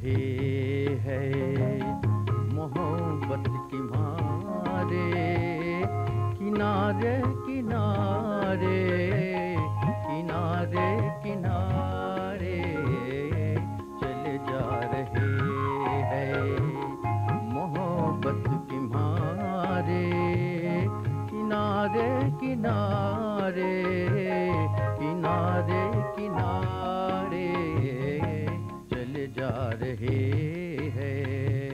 रहे हैं मोहब्बत की मारे, किनारे किनारे किनारे किनारे चले जा रहे हैं मोहब्बत की मारे, किनारे किनारे किनारे किनारे चले जा रहे हैं।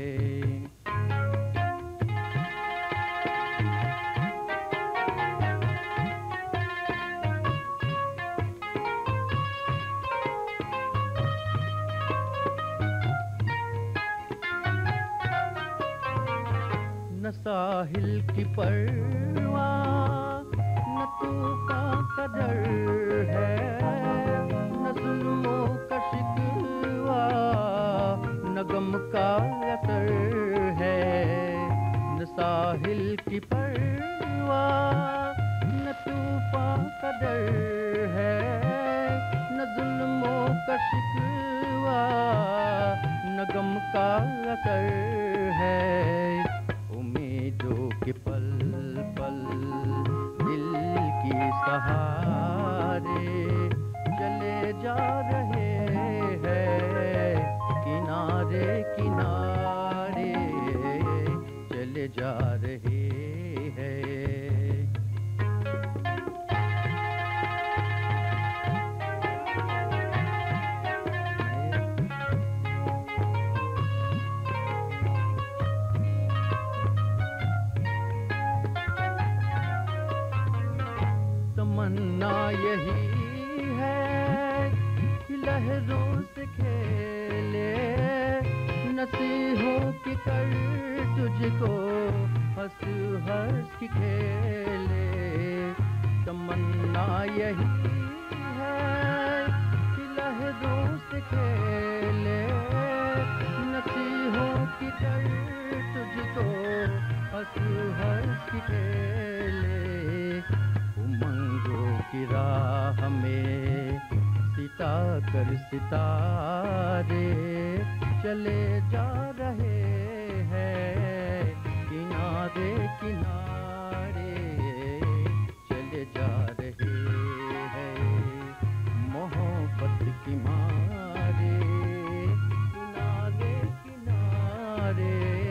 न साहिल की परवाह न तूफान का डर है, न जुल्मों का शिकवा न गम का असर है। न साहिल की परवाह न तूफान का डर है, न जुल्मों का शिकवा न गम का असर है। उम्मीदों के पल पल दिल की सहारे चले जा रहे हैं, किनारे किनारे चले जा रहे हैं। तमन्ना यही है कि लहरों से खेले, नसीहों की कर तुझको हंस हंस की खेले। तमन्ना यही है कि लहरों से खेले, नसीहों की कर तुझको हंस हंस की खेले। उमंगों की राह में सिता कर सितारे चले जा रहे हैं, किनारे किनारे चले जा रहे हैं मोहब्बत की मारे, किनारे किनारे